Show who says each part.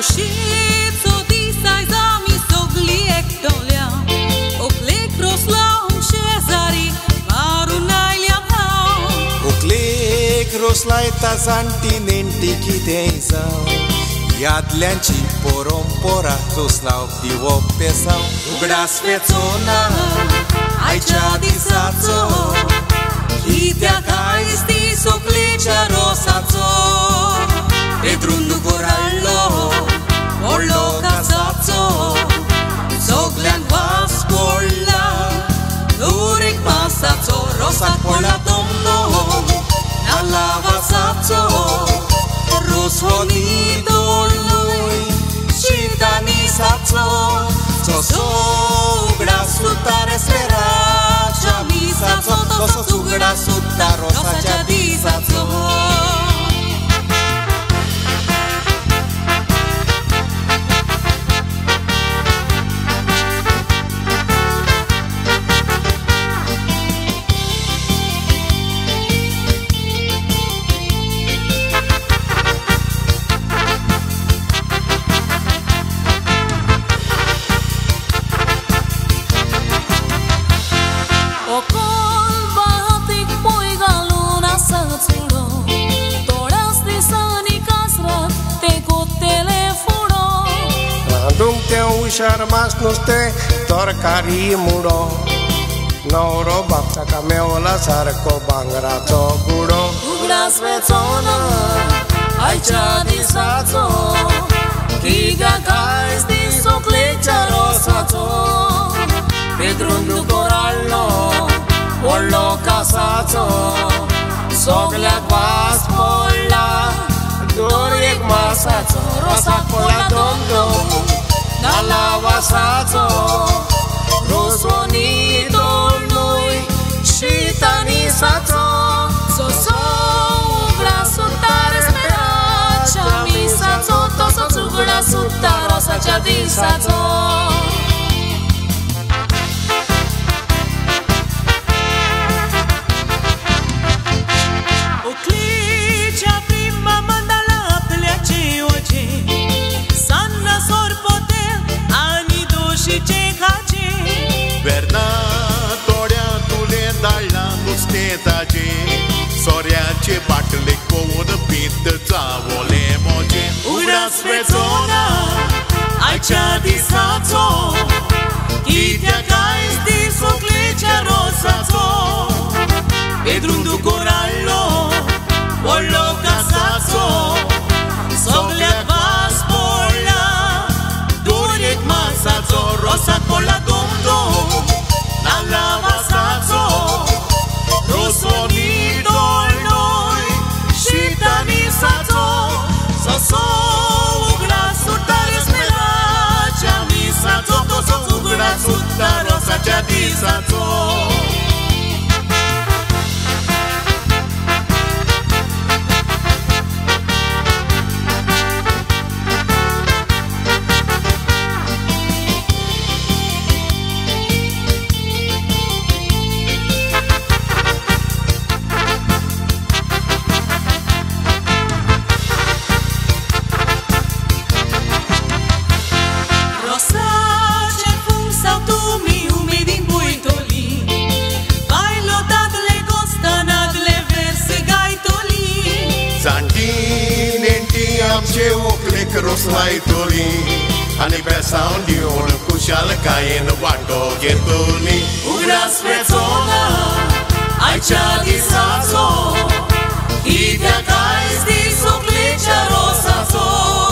Speaker 1: Uscito di sai zami sogliek dolia Oklek roslao Cezari Marunai liam
Speaker 2: Oklek roslai tazanti nenti kitezau Yadlianci porompora roslao piwo pesau Ugra svețona aici disațo Itea caisti soclecea rosațo Pedrundu corallo Orlo casazzo Soglean vascola Durek masazzo Rosa cola domno Nalla vasazzo Rosvonido lui Citani sazzo Sosugra sutare speracia Misazzo Sosugra sutta rosa giadisazzo
Speaker 3: Ușarmas nuste torcari mudo Noro bapta cameola sarco bangrato gudo
Speaker 1: Ugra svețona aici disațo Chiga caisti soclecea rosațo
Speaker 3: Pedrundu corallo Orlo casazzo Soglea vaspola Doriek masazzo Rosa cola dondo Nalla vasazzo Rosvonido lui Citani sazzo
Speaker 1: Sosugra sutare speracia Misazzo Sosugra sutta rosa giadisazzo
Speaker 2: Bernatoria tu le dai la nustetace Soria ce batle con pinte zavole moce
Speaker 1: Ugra svețona aici disațo Chitea caisti soclecea rosațo Pedrundu corallo Orlo casazzo Soglea vaspola Doriek masazzo Rosa cola domno Nalla vasazzo Rosvonido lui Citani sazzo Sosugra sutare speracia Misazzo Sosugra sutta rosa giadisazzo
Speaker 2: Ce oklek roslai toli Ani besaun dion kushal kayen vato getoli
Speaker 1: Ugra svețona aici disațo Itea caisti soclecea rosațo